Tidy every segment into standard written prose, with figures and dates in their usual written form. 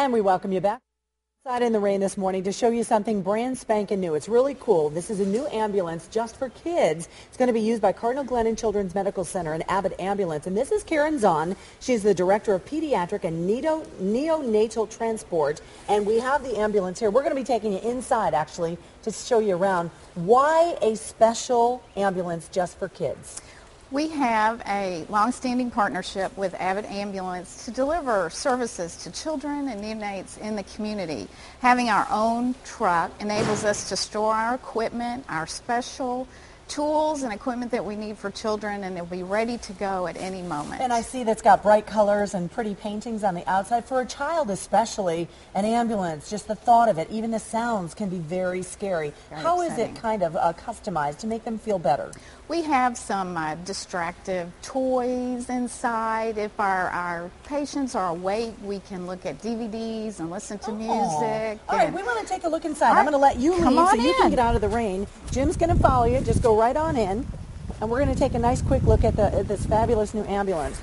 And we welcome you back outside in the rain this morning to show you something brand spanking new. It's really cool. This is a new ambulance just for kids. It's going to be used by Cardinal Glennon Children's Medical Center and Abbott Ambulance. And this is Karen Zahn. She's the Director of Pediatric and Neonatal Transport. And we have the ambulance here. We're going to be taking you inside, actually, to show you around. Why a special ambulance just for kids? We have a long-standing partnership with Abbott Ambulance to deliver services to children and neonates in the community. Having our own truck enables us to store our equipment, our special tools and equipment that we need for children, and they'll be ready to go at any moment. And I see that's got bright colors and pretty paintings on the outside. For a child especially, an ambulance, just the thought of it, even the sounds can be very scary. How is it kind of customized to make them feel better? We have some distractive toys inside. If our patients are awake, we can look at DVDs and listen to music. All right, we want to take a look inside. I'm going to let you lead so you can get out of the rain. Jim's going to follow you. Just go right on in. And we're going to take a nice quick look at this fabulous new ambulance.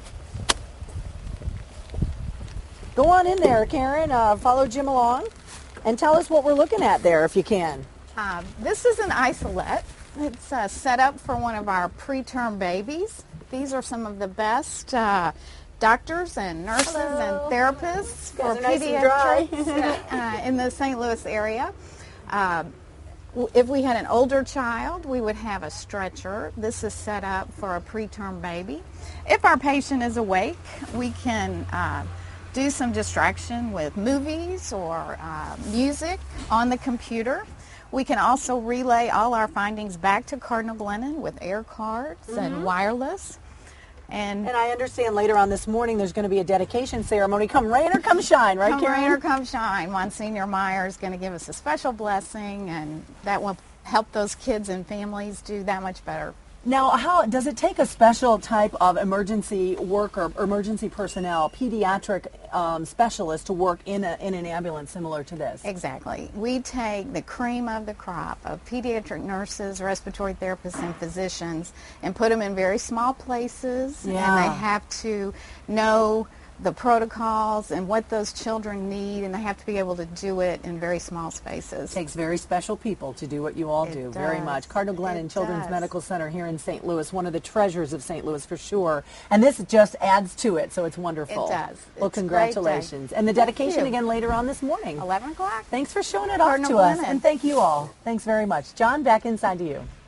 Go on in there, Karen. Follow Jim along. And tell us what we're looking at there, if you can. This is an isolette. It's set up for one of our preterm babies. These are some of the best doctors and nurses and therapists for pediatrics in the St. Louis area. If we had an older child, we would have a stretcher. This is set up for a preterm baby. If our patient is awake, we can do some distraction with movies or music on the computer. We can also relay all our findings back to Cardinal Glennon with air cards and wireless. And I understand later on this morning there's going to be a dedication ceremony. Come rain or come shine, right, Karen? Come rain or come shine. Monsignor Meyer is going to give us a special blessing, and that will help those kids and families do that much better. Now, how does it take a special type of emergency worker, emergency personnel, pediatric specialist to work in an ambulance similar to this? Exactly. We take the cream of the crop of pediatric nurses, respiratory therapists, and physicians and put them in very small places, and they have to know the protocols and what those children need, and they have to be able to do it in very small spaces. It takes very special people to do what you all do. Very much. Cardinal Glennon Children's Medical Center here in St. Louis, one of the treasures of St. Louis for sure. And this just adds to it, so it's wonderful. It does. Well, congratulations. And the dedication again later on this morning. 11 o'clock. Thanks for showing it off to us. And thank you all. Thanks very much. John, back inside to you.